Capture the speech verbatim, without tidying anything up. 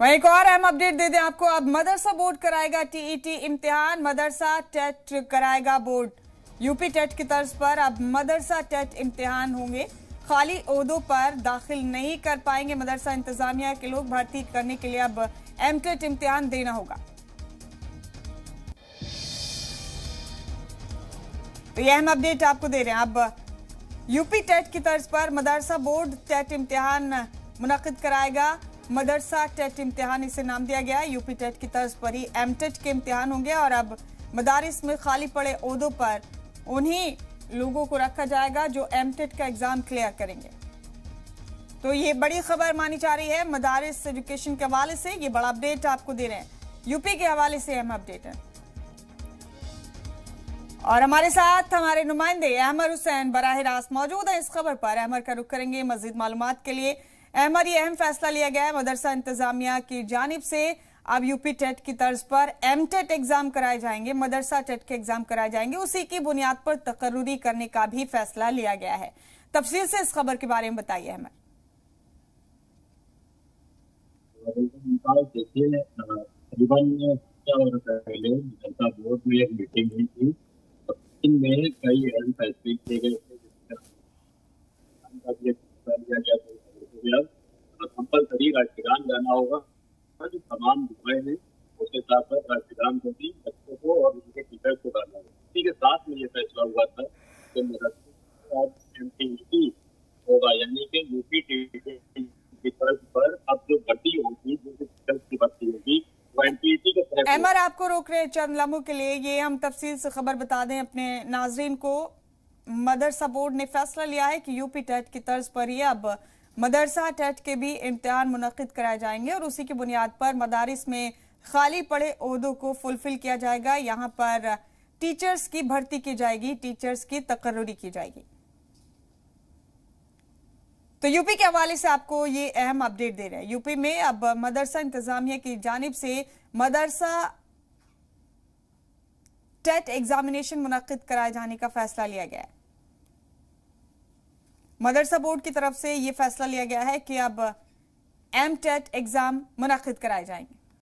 वहीं एक और अहम अपडेट दे दें आपको। अब मदरसा बोर्ड कराएगा टीईटी इम्तिहान, मदरसा टेट कराएगा बोर्ड। यूपी टेट की तर्ज पर अब मदरसा टेट इम्तिहान होंगे। खाली ओहदों पर दाखिल नहीं कर पाएंगे मदरसा इंतजामिया के लोग। भर्ती करने के लिए अब एम टेट इम्तिहान देना होगा। तो यह अहम अपडेट आपको दे रहे हैं। अब यूपी टेट की तर्ज पर मदरसा बोर्ड टेट इम्तिहान मुनक्किद कराएगा। मदरसा टेट इम्तिहान इसे नाम दिया गया है। यूपी टेट की तर्ज पर ही एम टेट के इम्तिहान होंगे और अब मदारिस में खाली पड़े ओहदों पर उन्हीं लोगों को रखा जाएगा जो एम टेट का एग्जाम क्लियर करेंगे। तो ये बड़ी खबर मानी जा रही है मदारिस एजुकेशन के हवाले से। ये बड़ा अपडेट आपको दे रहे हैं, यूपी के हवाले से अहम अपडेट है। और हमारे साथ हमारे नुमाइंदे अहमर हुसैन बराह रास्त मौजूद है इस खबर पर। अहमर का रुख करेंगे मजीद मालूमात के लिए। अहमर, ये अहम फैसला लिया गया है मदरसा इंतजामिया की जानिब से। अब यूपी टेट की तर्ज पर एम टेट एग्जाम कराए जाएंगे, मदरसा टेट के एग्जाम कराए जाएंगे। उसी की बुनियाद पर तकर्रुरी करने का भी फैसला लिया गया है। तफसील से इस खबर के बारे में बताइए अहमद। देखिए, तकरीबन पहले मदरसा बोर्ड में एक मीटिंग हुई थी। इनमें कई अहम फैसले किए गए थे। कंपलसरी राष्ट्रगान गाना होगा। जो तमाम दुआएं हैं उसके साथ साथ राष्ट्रगान को भी बच्चों को और उनके टीचर्स को गाना होगा। इसी के साथ में ये फैसला हुआ था कि मदरसा एमटीईटी होगा, यानी कि यूपी की तर्ज पर अब जो भर्ती होगी, जो टीचर्स की भर्ती होगी वो एमटीईटी के तहत। अहमद, आपको रोक रहे चंद लम्हों के लिए। ये हम तफसील से खबर बता दें अपने नाजरीन को। मदरसा बोर्ड ने फैसला लिया है कि यूपी टेट की तर्ज पर ही अब मदरसा टेट के भी इम्तिहान मुनक्किद कराए जाएंगे और उसी की बुनियाद पर मदारिस में खाली पड़े ओहदों को फुलफिल किया जाएगा। यहाँ पर टीचर्स की भर्ती की जाएगी, टीचर्स की तकर्रुरी की जाएगी। तो यूपी के हवाले से आपको ये अहम अपडेट दे रहे हैं। यूपी में अब मदरसा इंतजामिया की जानिब से मदरसा टेट एग्जामिनेशन मुनक्किद कराए जाने का फैसला लिया गया है। मदरसा बोर्ड की तरफ से यह फैसला लिया गया है कि अब एम टेट एग्जाम मुनक्किद कराए जाएंगे।